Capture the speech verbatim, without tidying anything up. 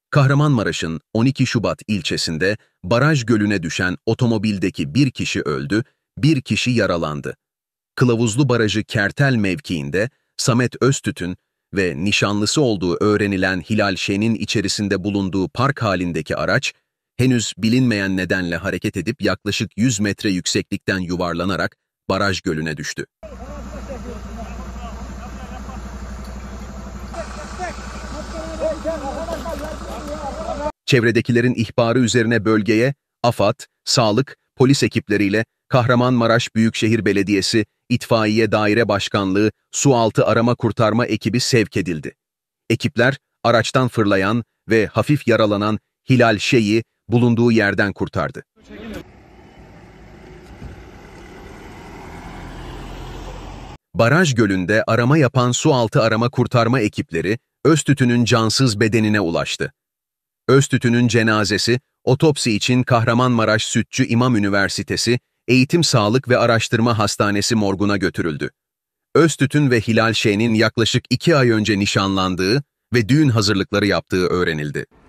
Kahramanmaraş'ın on iki Şubat ilçesinde baraj gölüne düşen otomobildeki bir kişi öldü, bir kişi yaralandı. Kılavuzlu Barajı Kertel mevkiinde Samet Öztütün ve nişanlısı olduğu öğrenilen Hilal Şen'in içerisinde bulunduğu park halindeki araç, henüz bilinmeyen nedenle hareket edip yaklaşık yüz metre yükseklikten yuvarlanarak baraj gölüne düştü. Çevredekilerin ihbarı üzerine bölgeye AFAD, sağlık, polis ekipleriyle Kahramanmaraş Büyükşehir Belediyesi, İtfaiye Daire Başkanlığı, Sualtı Arama Kurtarma ekibi sevk edildi. Ekipler, araçtan fırlayan ve hafif yaralanan Hilal Şen'i bulunduğu yerden kurtardı. Baraj gölünde arama yapan Sualtı Arama Kurtarma ekipleri, Öztütün'ün cansız bedenine ulaştı. Öztütün'ün cenazesi, otopsi için Kahramanmaraş Sütçü İmam Üniversitesi Eğitim Sağlık ve Araştırma Hastanesi morguna götürüldü. Öztütün ve Hilal Şen'in yaklaşık iki ay önce nişanlandığı ve düğün hazırlıkları yaptığı öğrenildi.